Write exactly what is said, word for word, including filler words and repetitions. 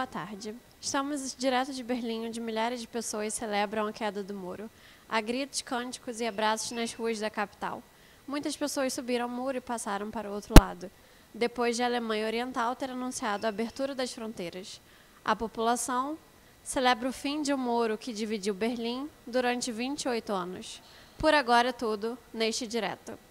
boa tarde. Estamos direto de Berlim, onde milhares de pessoas celebram a queda do muro. Há gritos, cânticos e abraços nas ruas da capital. Muitas pessoas subiram o muro e passaram para o outro lado, depois de a Alemanha Oriental ter anunciado a abertura das fronteiras. A população celebra o fim de um muro que dividiu Berlim durante vinte e oito anos. Por agora é tudo neste direto.